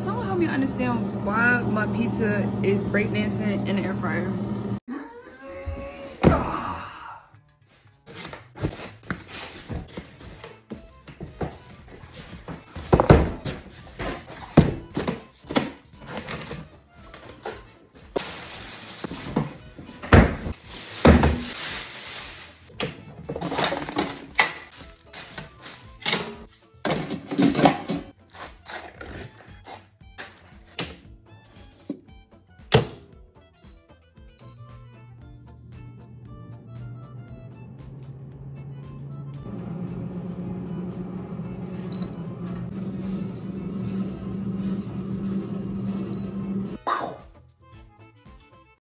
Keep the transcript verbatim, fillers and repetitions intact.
someone help me understand why my pizza is breakdancing in the air fryer?